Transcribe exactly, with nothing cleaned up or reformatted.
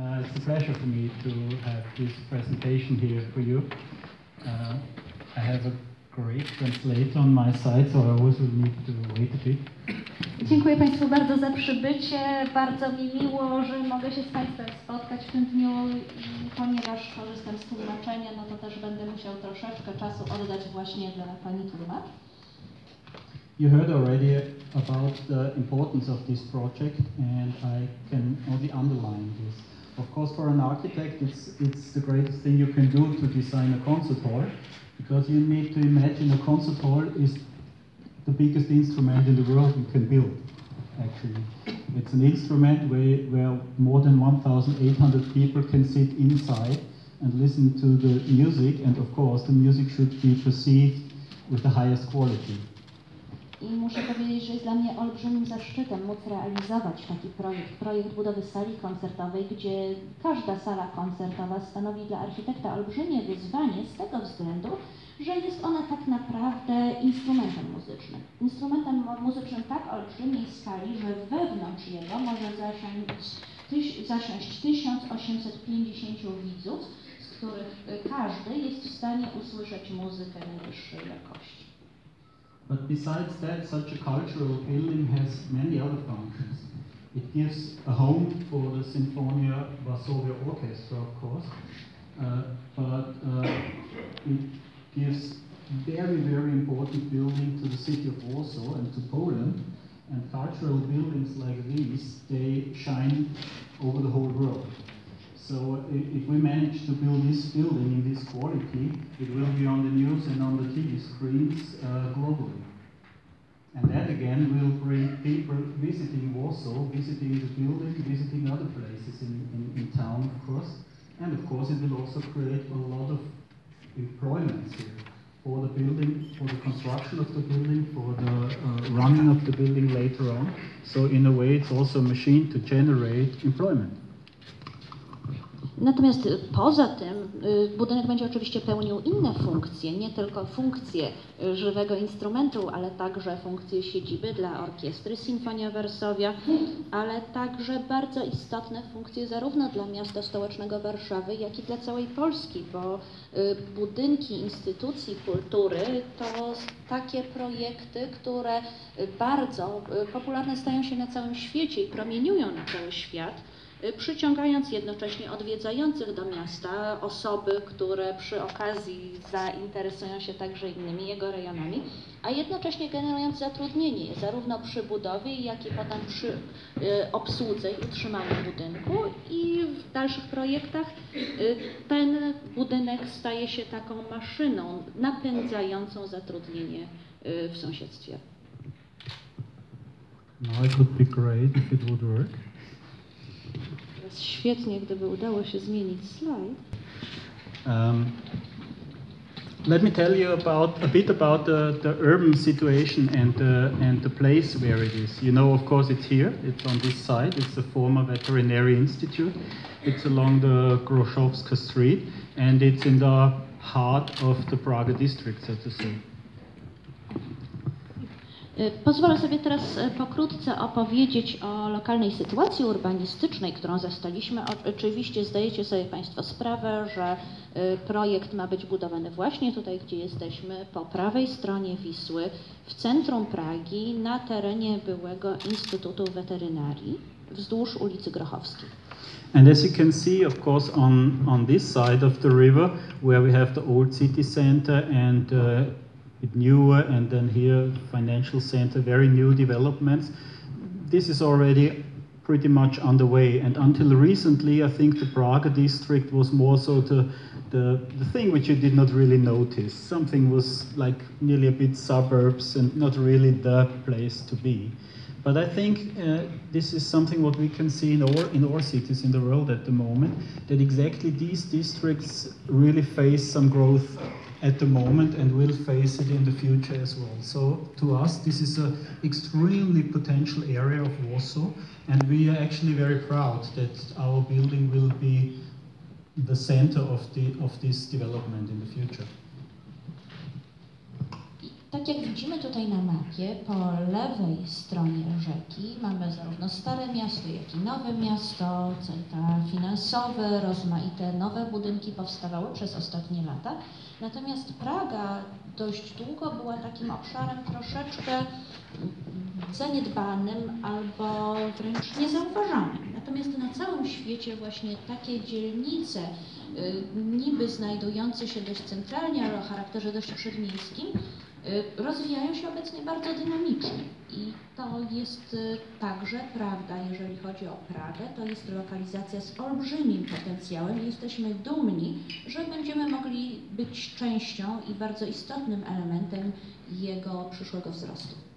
Uh, it's a pleasure for me to have this presentation here for you. Uh, I have a great translator on my side, so I also need to wait a bit. Dziękuję Państwu bardzo za przybycie. Bardzo mi miło, że mogę się z Państwem spotkać w tym dniu i ponieważ korzystam z tłumaczenia, no to też będę musiał troszeczkę czasu oddać właśnie dla Pani tłumacz. You heard already about the importance of this project, and I can only underline this. Of course, for an architect, it's, it's the greatest thing you can do to design a concert hall, because you need to imagine a concert hall is the biggest instrument in the world you can build, actually. It's an instrument where, where more than one thousand eight hundred people can sit inside and listen to the music, and of course the music should be perceived with the highest quality. I muszę powiedzieć, że jest dla mnie olbrzymim zaszczytem móc realizować taki projekt, projekt budowy sali koncertowej, gdzie każda sala koncertowa stanowi dla architekta olbrzymie wyzwanie z tego względu, że jest ona tak naprawdę instrumentem muzycznym. Instrumentem muzycznym tak olbrzymiej skali, że wewnątrz jego może zasiąść, zasiąść tysiąc osiemset pięćdziesięciu widzów, z których każdy jest w stanie usłyszeć muzykę najwyższej jakości. But besides that, such a cultural building has many other functions. It gives a home for the Sinfonia Varsovia Orchestra, of course, uh, but uh, it gives very, very important building to the city of Warsaw and to Poland. And cultural buildings like these, they shine over the whole world. So if we manage to build this building in this quality, it will be on the news and on the T V screens uh, globally. And that again will bring people visiting Warsaw, visiting the building, visiting other places in, in, in town, of course. And of course it will also create a lot of employment here for the building, for the construction of the building, for the uh, running of the building later on. So in a way it's also a machine to generate employment. Natomiast poza tym budynek będzie oczywiście pełnił inne funkcje, nie tylko funkcje żywego instrumentu, ale także funkcje siedziby dla orkiestry Sinfonia Varsovia, ale także bardzo istotne funkcje zarówno dla miasta stołecznego Warszawy, jak i dla całej Polski, bo budynki instytucji kultury to takie projekty, które bardzo popularne stają się na całym świecie i promieniują na cały świat, przyciągając jednocześnie odwiedzających do miasta osoby, które przy okazji zainteresują się także innymi jego rejonami, a jednocześnie generując zatrudnienie zarówno przy budowie, jak i potem przy obsłudze i utrzymaniu budynku i w dalszych projektach ten budynek staje się taką maszyną napędzającą zatrudnienie w sąsiedztwie. Now it would be great if it would work. Świetnie, gdyby udało się zmienić slajd. Um, let me tell you about a bit about the, the urban situation and the, and the place where it is. You know, of course, it's here. It's on this side. It's the former Veterinary Institute. It's along the Groszowska Street, and it's in the heart of the Praga district, so to say. Pozwolę sobie teraz pokrótce opowiedzieć o lokalnej sytuacji urbanistycznej, którą zastaliśmy. Oczywiście zdajecie sobie Państwo sprawę, że projekt ma być budowany właśnie tutaj, gdzie jesteśmy, po prawej stronie Wisły, w centrum Pragi, na terenie byłego Instytutu Weterynarii, wzdłuż ulicy Grochowskiej. And as you can see, of course, on, on this side of the river, where we have the old city center and uh, newer, and then here financial center, very new developments. This is already pretty much underway, and until recently I think the Praga district was more so the, the, the thing which you did not really notice. Something was like nearly a bit suburbs and not really the place to be. But I think uh, this is something what we can see in all, in all cities in the world at the moment, that exactly these districts really face some growth at the moment and will face it in the future as well. So to us, this is an extremely potential area of Warsaw, and we are actually very proud that our building will be the center of, the, of this development in the future. Tak jak widzimy tutaj na mapie, po lewej stronie rzeki mamy zarówno Stare Miasto, jak i Nowe Miasto, centra finansowe, rozmaite nowe budynki powstawały przez ostatnie lata. Natomiast Praga dość długo była takim obszarem troszeczkę zaniedbanym albo wręcz niezauważanym. Natomiast na całym świecie właśnie takie dzielnice, niby znajdujące się dość centralnie, ale o charakterze dość przedmiejskim, rozwijają się obecnie bardzo dynamicznie i to jest także prawda, jeżeli chodzi o Pragę. To jest lokalizacja z olbrzymim potencjałem i jesteśmy dumni, że będziemy mogli być częścią i bardzo istotnym elementem jego przyszłego wzrostu.